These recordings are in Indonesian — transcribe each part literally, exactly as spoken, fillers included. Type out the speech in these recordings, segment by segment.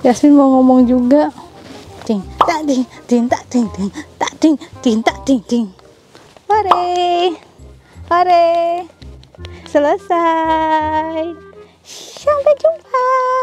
Yasmin mau ngomong juga. Ting tak ting ting tak ting ting tak ting ting tak ting ting. Hore, hore, selesai. Sampai jumpa.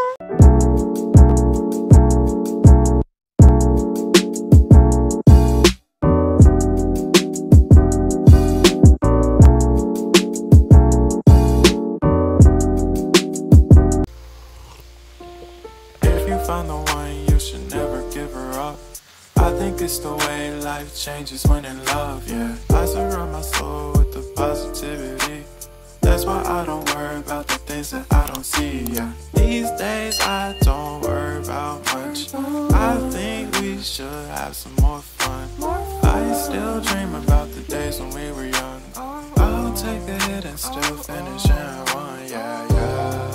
Find the one, you should never give her up. I think it's the way life changes when in love, yeah. I surround my soul with the positivity. That's why I don't worry about the things that I don't see, yeah. These days I don't worry about much. I think we should have some more fun. I still dream about the days when we were young. I'll take a hit and still finish in one, yeah, yeah.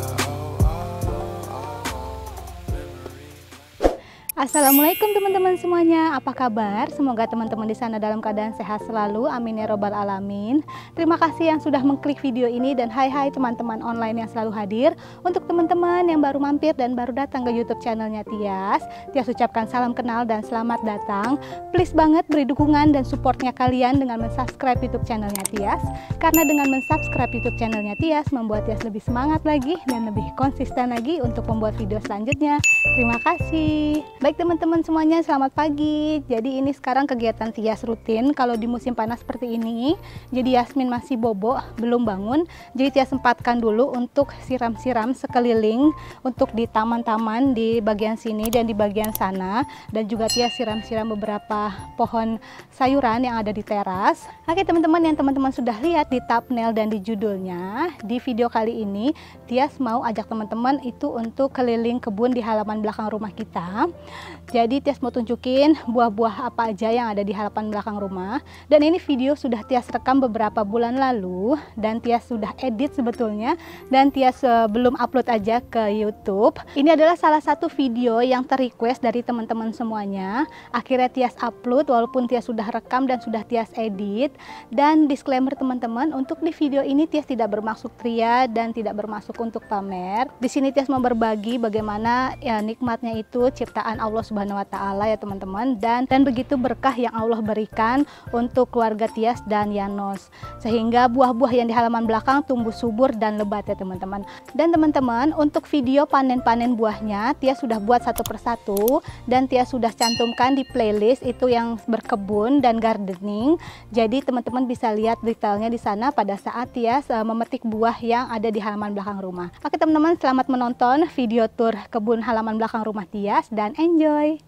Assalamualaikum teman-teman semuanya, apa kabar? Semoga teman-teman di sana dalam keadaan sehat selalu, amin ya robbal alamin. Terima kasih yang sudah mengklik video ini dan hai hai teman-teman online yang selalu hadir. Untuk teman-teman yang baru mampir dan baru datang ke YouTube channelnya Tias, Tias ucapkan salam kenal dan selamat datang. Please banget beri dukungan dan supportnya kalian dengan mensubscribe YouTube channelnya Tias, karena dengan mensubscribe YouTube channelnya Tias membuat Tias lebih semangat lagi dan lebih konsisten lagi untuk membuat video selanjutnya. Terima kasih. Baik teman-teman semuanya, selamat pagi. Jadi ini sekarang kegiatan Tias rutin kalau di musim panas seperti ini. Jadi Yasmin masih bobo, belum bangun. Jadi Tias sempatkan dulu untuk siram-siram sekeliling, untuk di taman-taman di bagian sini dan di bagian sana. Dan juga Tias siram-siram beberapa pohon sayuran yang ada di teras. Oke teman-teman, yang teman-teman sudah lihat di thumbnail dan di judulnya, di video kali ini Tias mau ajak teman-teman itu untuk keliling kebun di halaman belakang rumah kita. Jadi Tias mau tunjukin buah-buah apa aja yang ada di halaman belakang rumah. Dan ini video sudah Tias rekam beberapa bulan lalu dan Tias sudah edit sebetulnya, dan Tias uh, belum upload aja ke YouTube. Ini adalah salah satu video yang terrequest dari teman-teman semuanya. Akhirnya Tias upload walaupun Tias sudah rekam dan sudah Tias edit. Dan disclaimer teman-teman, untuk di video ini Tias tidak bermaksud ria dan tidak bermaksud untuk pamer. Di sini Tias mau berbagi bagaimana ya nikmatnya itu ciptaan Allah Subhanahu wa taala ya teman-teman, dan dan begitu berkah yang Allah berikan untuk keluarga Tias dan Yanos, sehingga buah-buah yang di halaman belakang tumbuh subur dan lebat ya teman-teman. Dan teman-teman, untuk video panen-panen buahnya Tias sudah buat satu persatu dan Tias sudah cantumkan di playlist itu yang berkebun dan gardening. Jadi teman-teman bisa lihat detailnya di sana pada saat Tias uh, memetik buah yang ada di halaman belakang rumah. Oke teman-teman, selamat menonton video tour kebun halaman belakang rumah Tias dan enjoy.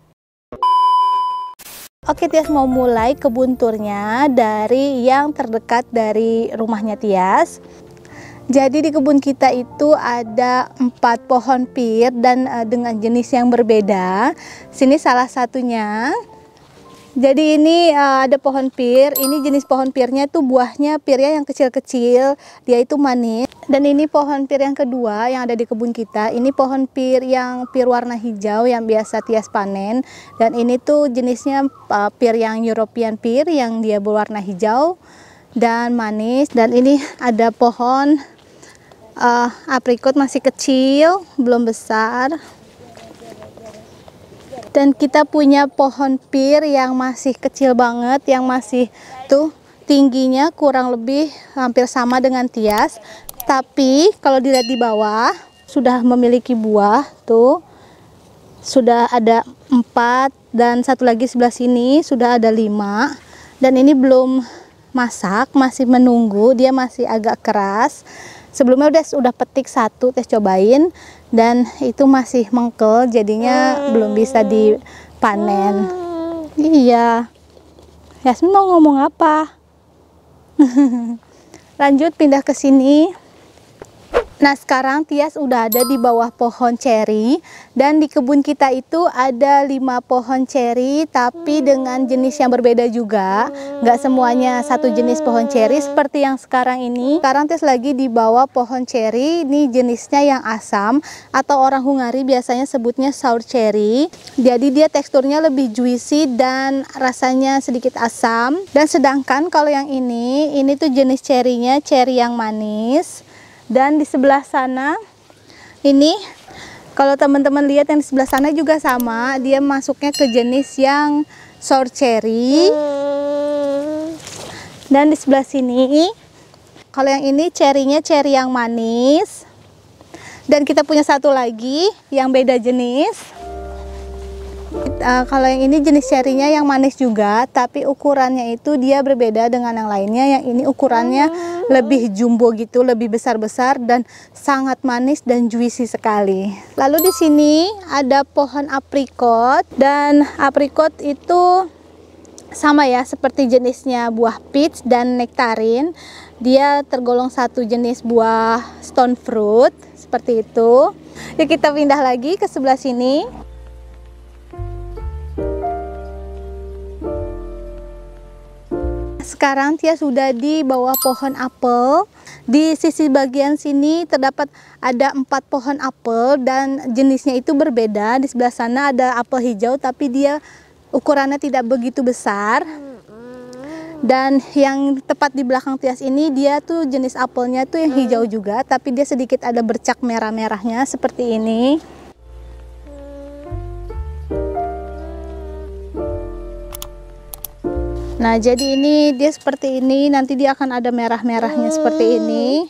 Oke, Tias mau mulai kebun turnya dari yang terdekat dari rumahnya Tias. Jadi di kebun kita itu ada empat pohon pir dan uh, dengan jenis yang berbeda. Sini salah satunya. Jadi ini uh, ada pohon pir. Ini jenis pohon pirnya itu buahnya pirnya yang kecil-kecil, dia itu manis. Dan ini pohon pir yang kedua yang ada di kebun kita. Ini pohon pir yang pir warna hijau yang biasa Tias panen. Dan ini tuh jenisnya uh, pir yang European pir yang dia berwarna hijau dan manis. Dan ini ada pohon uh, aprikot masih kecil, belum besar. Dan kita punya pohon pir yang masih kecil banget, yang masih tuh tingginya kurang lebih hampir sama dengan Tias. Tapi kalau dilihat di bawah sudah memiliki buah tuh, sudah ada empat dan satu lagi sebelah sini sudah ada lima. Dan ini belum masak, masih menunggu, dia masih agak keras. Sebelumnya udah udah petik satu, Tes cobain, dan itu masih mengkel, jadinya hmm. belum bisa dipanen. Hmm. Iya. Yasmin mau ngomong apa? Lanjut pindah ke sini. Nah sekarang Tias udah ada di bawah pohon ceri, dan di kebun kita itu ada lima pohon ceri tapi dengan jenis yang berbeda juga. Nggak semuanya satu jenis pohon ceri seperti yang sekarang ini. Sekarang Tias lagi di bawah pohon ceri, ini jenisnya yang asam atau orang Hungari biasanya sebutnya sour cherry. Jadi dia teksturnya lebih juicy dan rasanya sedikit asam. Dan sedangkan kalau yang ini, ini tuh jenis cerinya ceri yang manis. Dan di sebelah sana ini Kalau teman-teman lihat yang di sebelah sana juga sama, dia masuknya ke jenis yang sour cherry. Dan di sebelah sini, kalau yang ini cherry-nya cherry yang manis. Dan kita punya satu lagi yang beda jenis. Uh, kalau yang ini jenis cherry-nya yang manis juga, tapi ukurannya itu dia berbeda dengan yang lainnya. Yang ini ukurannya lebih jumbo gitu, lebih besar-besar dan sangat manis dan juicy sekali. Lalu di sini ada pohon aprikot, dan aprikot itu sama ya seperti jenisnya buah peach dan nektarin. Dia tergolong satu jenis buah stone fruit seperti itu. Yuk kita pindah lagi ke sebelah sini. Sekarang Tia sudah di bawah pohon apel. Di sisi bagian sini terdapat ada empat pohon apel dan jenisnya itu berbeda. Di sebelah sana ada apel hijau tapi dia ukurannya tidak begitu besar. Dan yang tepat di belakang Tias ini dia tuh jenis apelnya tuh yang hijau juga, tapi dia sedikit ada bercak merah-merahnya seperti ini. Nah, jadi ini dia seperti ini, nanti dia akan ada merah-merahnya seperti ini.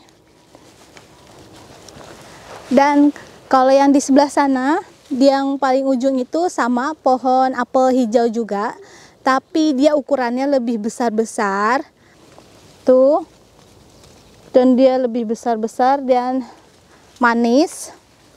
Dan kalau yang di sebelah sana, yang paling ujung itu sama pohon apel hijau juga, tapi dia ukurannya lebih besar-besar. Tuh. Dan dia lebih besar-besar dan manis.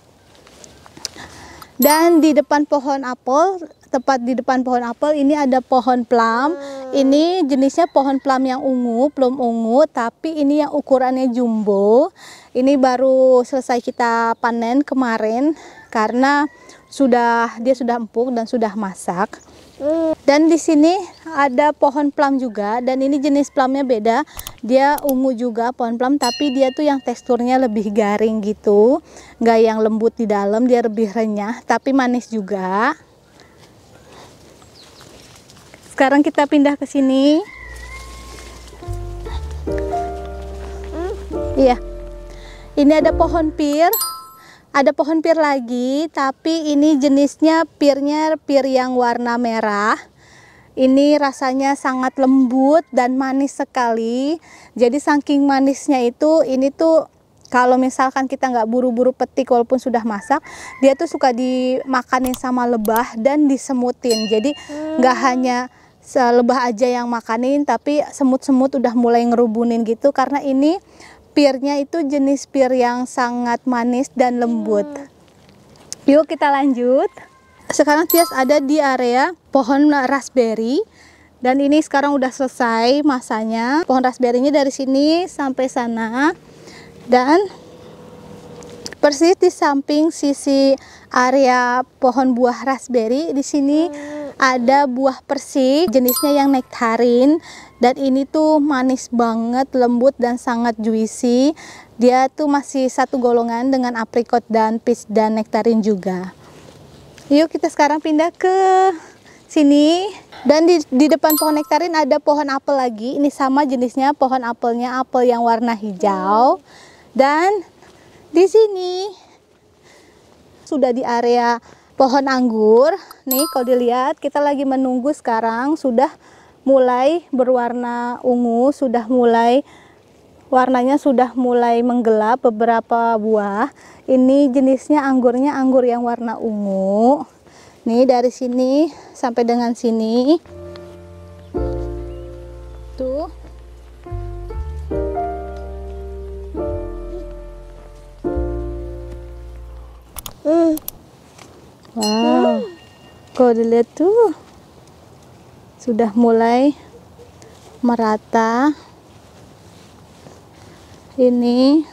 Dan di depan pohon apel, tepat di depan pohon apel ini ada pohon plum. Ini jenisnya pohon plum yang ungu, plum ungu, tapi ini yang ukurannya jumbo. Ini baru selesai kita panen kemarin karena sudah dia sudah empuk dan sudah masak. Dan di sini ada pohon plum juga, dan ini jenis plumnya beda. Dia ungu juga pohon plum, tapi dia tuh yang teksturnya lebih garing gitu, nggak yang lembut di dalam, dia lebih renyah, tapi manis juga. Sekarang kita pindah ke sini. Iya, ini ada pohon pir. Ada pohon pir lagi, tapi ini jenisnya pirnya pir yang warna merah. Ini rasanya sangat lembut dan manis sekali. Jadi saking manisnya itu, ini tuh kalau misalkan kita nggak buru-buru petik walaupun sudah masak, dia tuh suka dimakanin sama lebah dan disemutin. Jadi nggak hanya lebah aja yang makanin, tapi semut-semut udah mulai ngerubunin gitu, karena ini pirnya itu jenis pir yang sangat manis dan lembut. Yuk kita lanjut. Sekarang Tias ada di area pohon raspberry, dan ini sekarang udah selesai masanya. Pohon raspberry-nya dari sini sampai sana, dan persis di samping sisi area pohon buah raspberry di sini ada buah persik, jenisnya yang nektarin. Dan ini tuh manis banget, lembut dan sangat juicy. Dia tuh masih satu golongan dengan aprikot dan peach dan nektarin juga. Yuk kita sekarang pindah ke sini. Dan di, di depan pohon nektarin ada pohon apel lagi. Ini sama jenisnya, pohon apelnya apel yang warna hijau. Dan di sini sudah di area pohon anggur. Nih kalau dilihat, kita lagi menunggu sekarang sudah mulai berwarna ungu, sudah mulai warnanya sudah mulai menggelap beberapa buah. Ini jenisnya anggurnya anggur yang warna ungu. Nih dari sini sampai dengan sini. Tuh. Wow. Kau dilihat tuh. Sudah mulai merata. Ini,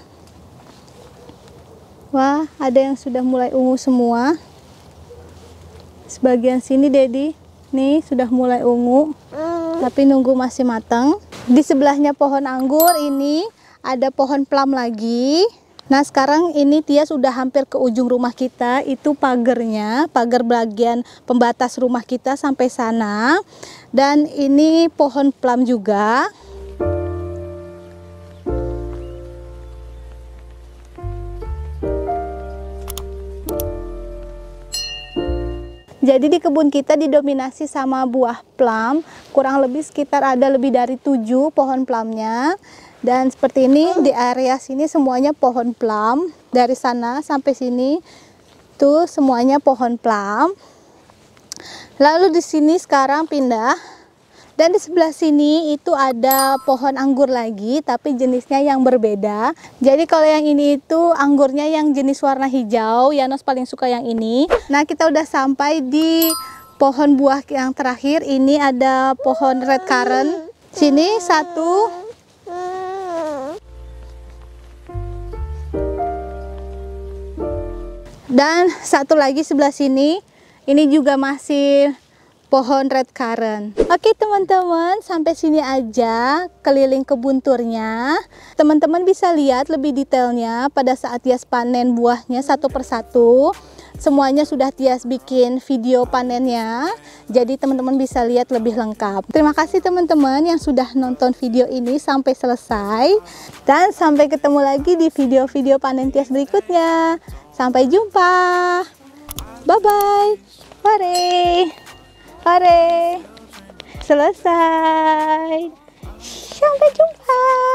wah, ada yang sudah mulai ungu semua. Sebagian sini Dedi, nih sudah mulai ungu, tapi nunggu masih matang. Di sebelahnya pohon anggur ini ada pohon plum lagi. Nah sekarang ini Tia sudah hampir ke ujung rumah kita, itu pagernya, pagar bagian pembatas rumah kita sampai sana. Dan ini pohon plum juga. Jadi di kebun kita didominasi sama buah plum, kurang lebih sekitar ada lebih dari tujuh pohon plumnya. Dan seperti ini di area sini semuanya pohon plum, dari sana sampai sini tuh semuanya pohon plum. Lalu di sini sekarang pindah, dan di sebelah sini itu ada pohon anggur lagi, tapi jenisnya yang berbeda. Jadi kalau yang ini itu anggurnya yang jenis warna hijau, Yanos paling suka yang ini. Nah, kita udah sampai di pohon buah yang terakhir. Ini ada pohon red currant. Sini satu, dan satu lagi sebelah sini. Ini juga masih pohon red currant. Oke teman-teman, sampai sini aja keliling kebun turnya. Teman-teman bisa lihat lebih detailnya pada saat Tias panen buahnya satu persatu. Semuanya sudah Tias bikin video panennya, jadi teman-teman bisa lihat lebih lengkap. Terima kasih teman-teman yang sudah nonton video ini sampai selesai, dan sampai ketemu lagi di video-video panen Tias berikutnya. Sampai jumpa, bye bye. Hore, hore, selesai. Sampai jumpa.